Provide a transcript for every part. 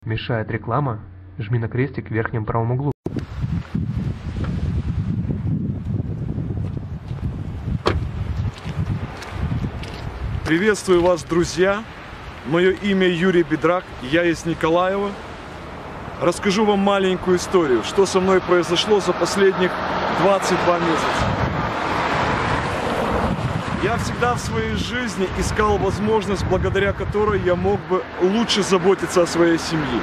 Мешает реклама? Жми на крестик в верхнем правом углу. Приветствую вас, друзья! Мое имя Юрий Бедрак, я из Николаева. Расскажу вам маленькую историю, что со мной произошло за последних 22 месяца. Я всегда в своей жизни искал возможность, благодаря которой я мог бы лучше заботиться о своей семье.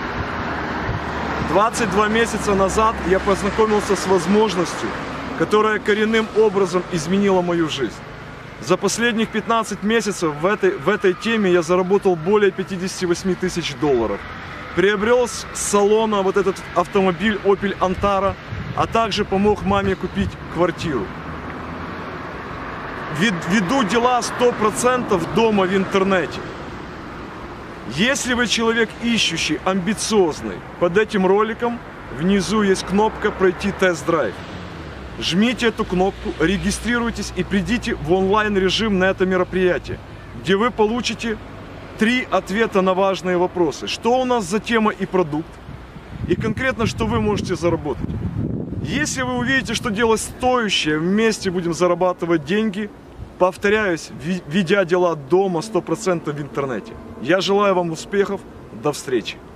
22 месяца назад я познакомился с возможностью, которая коренным образом изменила мою жизнь. За последних 15 месяцев в этой теме я заработал более 58 тысяч долларов. Приобрел с салона вот этот автомобиль Opel Antara, а также помог маме купить квартиру. Веду дела 100% дома в интернете. Если вы человек ищущий, амбициозный, под этим роликом внизу есть кнопка «Пройти тест-драйв». Жмите эту кнопку, регистрируйтесь и придите в онлайн-режим на это мероприятие, где вы получите 3 ответа на важные вопросы. Что у нас за тема и продукт, и конкретно, что вы можете заработать. Если вы увидите, что дело стоящее, вместе будем зарабатывать деньги, повторяюсь, ведя дела дома 100% в интернете. Я желаю вам успехов, до встречи!